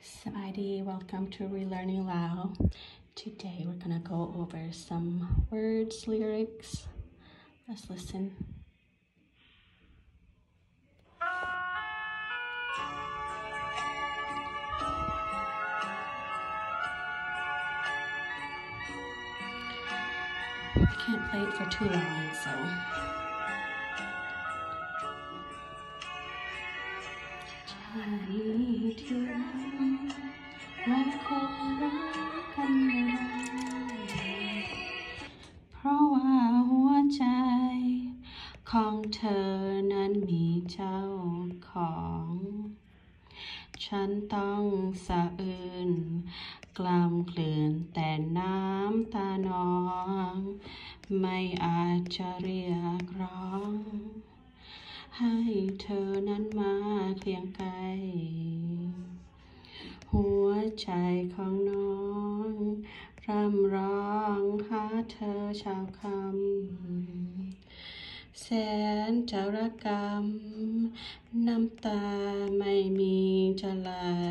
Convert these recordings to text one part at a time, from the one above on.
Sawadee, welcome to Relearning Lao. Today we're gonna go over some words, lyrics. Let's listen. I can't play it for too long, so.เพราะว่าหัวใจของเธอนั้นมีเจ้าของ ฉันต้องสะอื้นกล้ำกลืนแต่น้ำตานองไม่อาจจะเรียกร้องให้เธอนั้นมาเคียงไกลหัวใจของน้องร่ำร้องหาเธอเช้าค่ำแสนจะระกำน้ำตาไม่มีจะไหล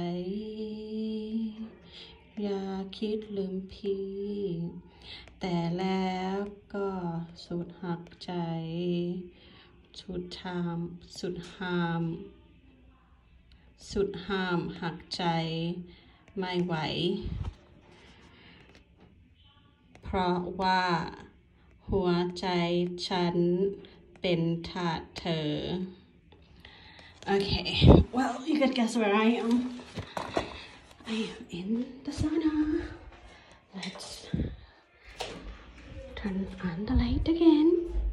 อย่าคิดลืมพี่แต่แล้วก็สุดหักใจสุดห้ามหักใจไม่ไหวเพราะว่าหัวใจฉันเป็นทาสเธอ Okay, well, you could guess where I am. I am in the sauna. Let's turn on the light again.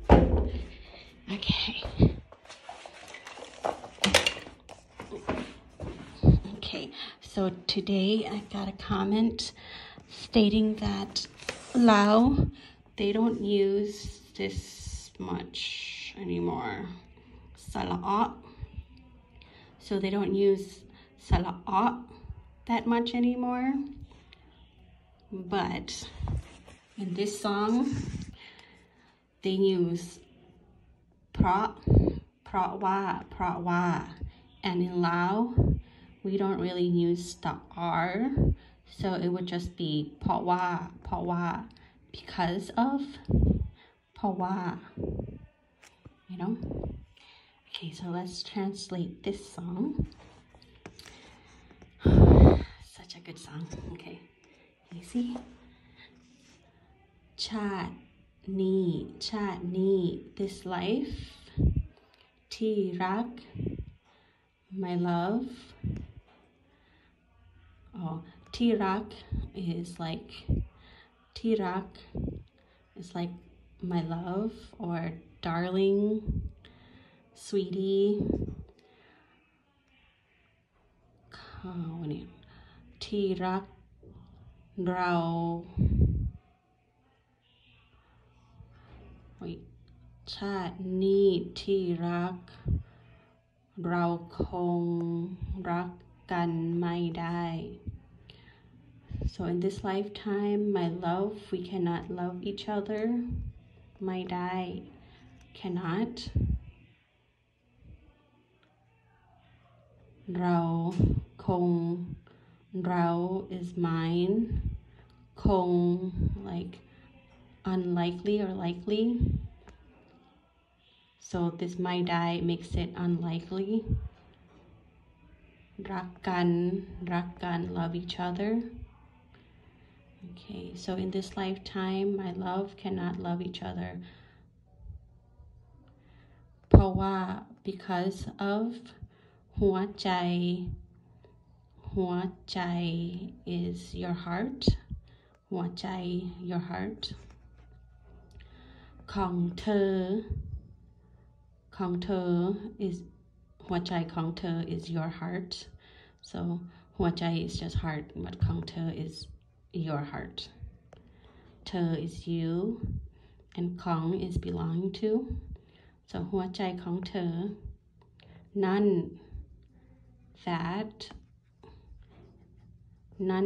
Okay, so today I got a comment stating that Lao, they don't use this much anymore. Sala. So they don't use sala that much anymore. But in this song, they use pra wa. And in Lao, we don't really use the R. So it would just be pa wa, because of pa wa, you know? Okay, so let's translate this song. Such a good song. Okay, easy. Chat ni, this life. Ti rak, my love. Oh, ti rak is like my love or darling, sweetie. Ti rakเราชาตินี้ที่รักเราคงรักกันไม่ได้ So in this lifetime, my love, we cannot love each other. ไม่ได้ cannot. เราคงเรา is mine. คง like unlikely or likely. So this might die makes it unlikely. รักกัน love each other. Okay, so in this lifetime, my love cannot love each other. เพราะว่า because of หัวใจ is your heart. หัวใจ your heart. ของเธอ is หัวใจของเธอ is your heart. So หัวใจ is just heart, but ของเธอ is your heart. เธอ is you, and ของ is belonging to. So หัวใจของเธอ none, that, none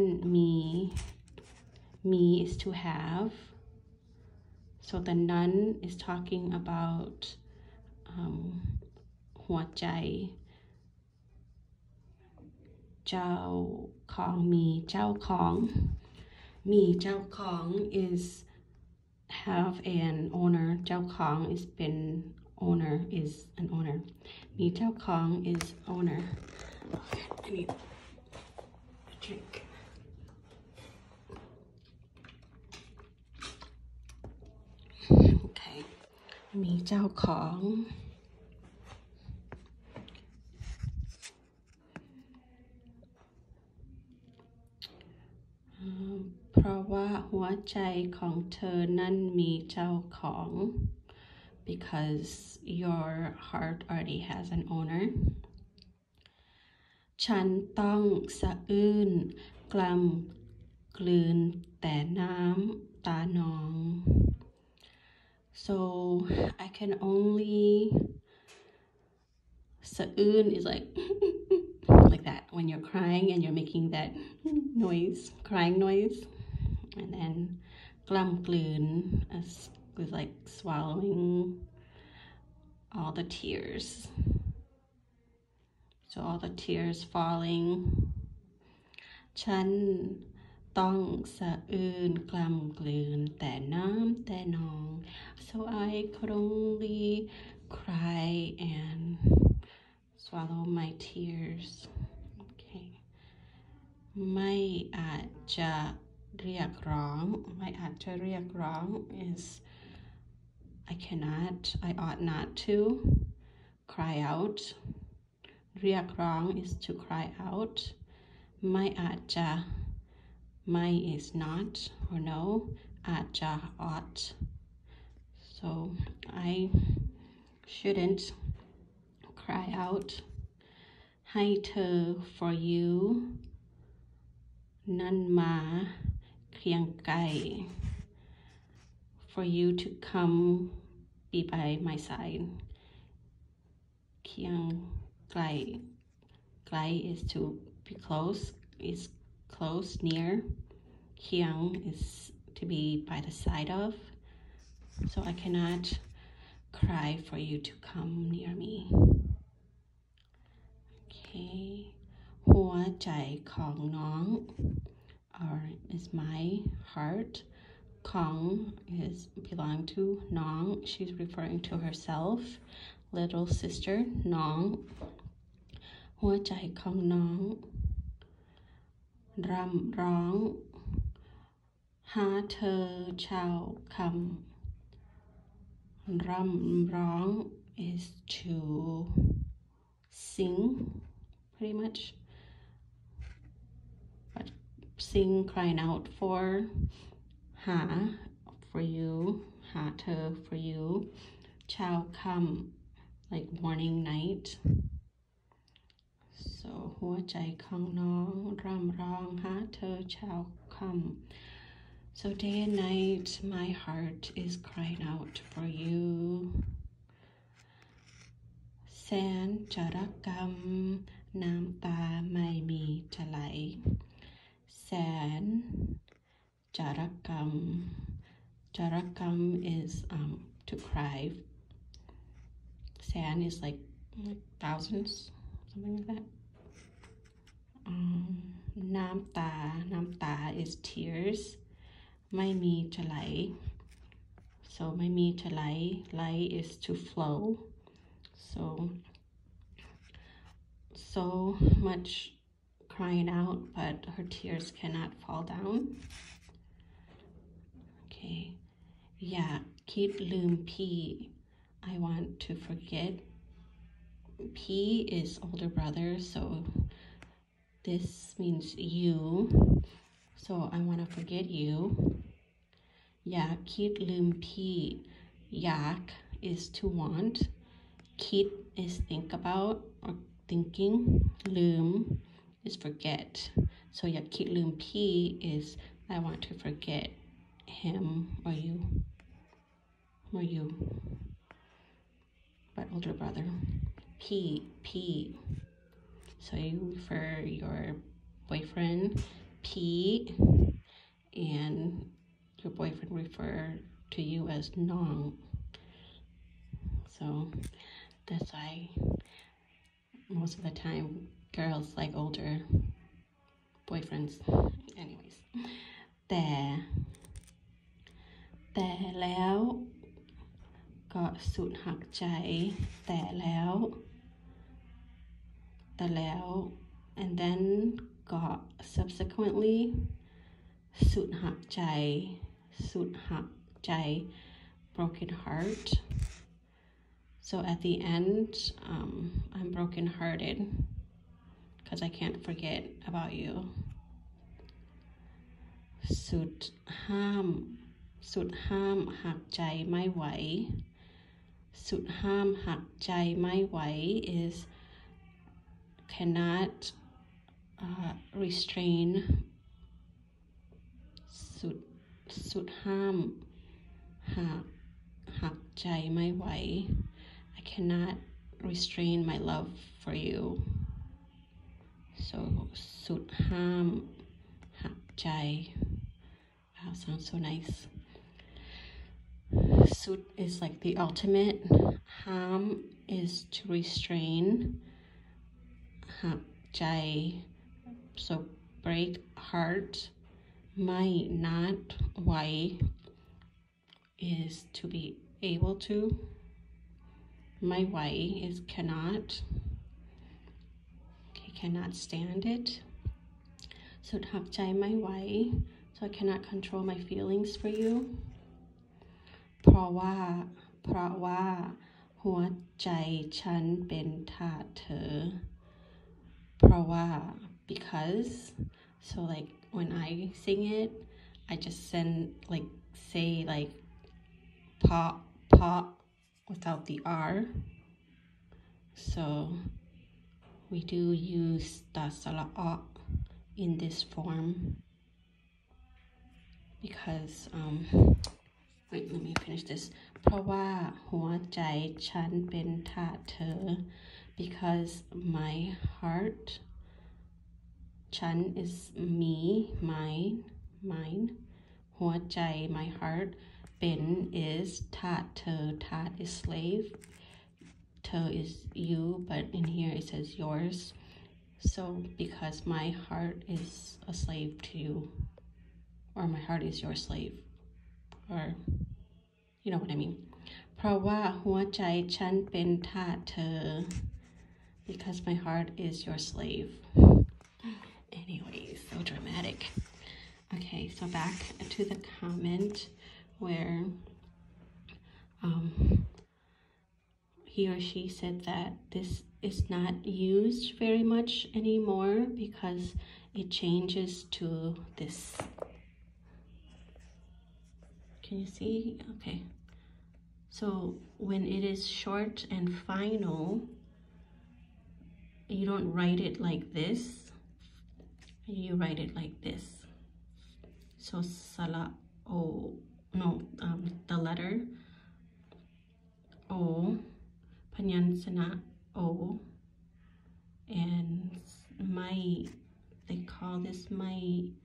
me is to have. So the none is talking about หัวใจเจ้าของมีเจ้าของมีเจ้าของ is have an owner เจ้าของ is เป็น owner is an owner มีเจ้าของ is owner I need a drink okay มีเจ้าของเพราะว่าหัวใจของเธอนั้นมีเจ้าของ because your heart already has an owner ฉันต้องสะอื้นกล้ำกลืนแต่น้ำตานอง so I can only สะอื้น is like that when you're crying and you're making that noise crying noise and then กล้ำกลืน is like swallowing all the tears so all the tears falling ฉันต้องสะอื้นกล้ำกลืนแต่น้ำแต่นอง so I could only cry and swallow my tears okay ไม่อาจจะเรียกร้องไม่อาจจะเรียกร้อง is I cannot I ought not to cry out เรียกร้อง is to cry out ไม่อาจจะไม่ is not or no อาจจะ ought so I shouldn't cry out ให้เธอ for you นั่นมาเคียงไกล for you to come be by my side เคียงไกลไกล is to be close is close near เคียง is to be by the side of so I cannot cry for you to come near me okay หัวใจของน้อง or is my heart ของ is belong to น้อง she's referring to herself little sister น้องหัวใจของน้องรำร้องหาเธอเช้าคำรำร้อง is to sing pretty much but sing crying out for หา for you หาเธอ for you เช้าคำ like morning night so หัวใจของน้องรำร้องหาเธอเช้าคำ so day and night my heart is crying out for you แสนจะรักกำน้ำตาไม่มีจะไหลแสนจะรักกำจะรักกำ is to cry แสน is like thousands something like thatน้ำตา is tears ไม่มีจะไหล so ไม่มีจะไหล is to flow so much crying out but her tears cannot fall down okay อยากคิดลืมพี่ I want to forget P is older brother so this means you so I want to forget you อยากคิดลืมพี่อยาก is to want คิด is think about or thinking ลืม is forget so อยากคิดลืมพี่ is I want to forget him or you but older brother P so you refer your boyfriend P and your boyfriend refer to you as Nong so that's why most of the time girls like older boyfriends. Anyways, แต่แล้วก็สุดหักใจแต่แล้ว and then ก็ subsequently สุดหักใจ broken heart. So at the end, I'm broken-hearted because I can't forget about you. สุดห้ามหักใจไม่ไหว สุดห้ามหักใจไม่ไหว is cannot restrain. สุดห้ามหักใจไม่ไหว I cannot restrain my love for you. So สุดห้ามหักใจ Wow, sounds so nice. Sud is like the ultimate. Ham is to restrain. Hak jai, so break heart. Mai, not why, is to be able to. My why is cannot. Okay, cannot stand it. Sud hak jai my why. So I cannot control my feelings for you. เพราะว่าหัวใจฉันเป็นทาสเธอ เพราะว่า because. So like when I sing it, I just say like pa without the R. So we do use the sala in this form. Because wait, let me finish this. เพราะว่าหัวใจฉันเป็นทาสเธอ because my heart ฉัน is me, mine หัวใจ my heart เป็น is ทาสเธอ ทาส is slave, เธอ is you, but in here it says yours. So because my heart is a slave to you, or my heart is your slave, or you know what I mean. เพราะว่าหัวใจฉันเป็นทาสเธอ because my heart is your slave. Anyways, so dramatic. Okay, so back to the comment where he or she said that this is not used very much anymore because it changes to this. Can you see? Okay. So when it is short and final, you don't write it like this. You write it like this. So sala o, no, the letter o, panyansana o, and mai, they call this mai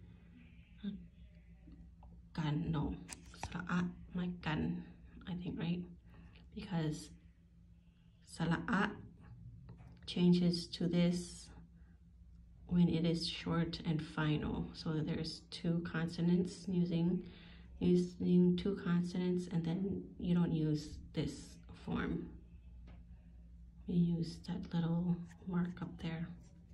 gan, no, sala my gan, I think, right? Because sala changes to this when it is short and final. So there's two consonants, using two consonants, and then you don't use this form. You use that little mark up there.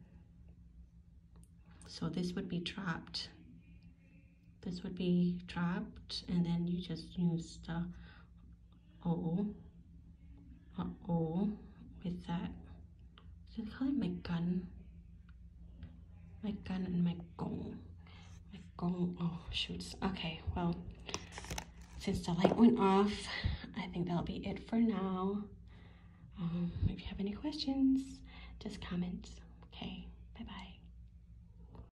So this would be dropped. This would be dropped, and then you just use the O with that. So they call it my gun and my gong. Oh shoots. Okay, well, since the light went off, I think that'll be it for now. If you have any questions, just comment. Okay, bye bye.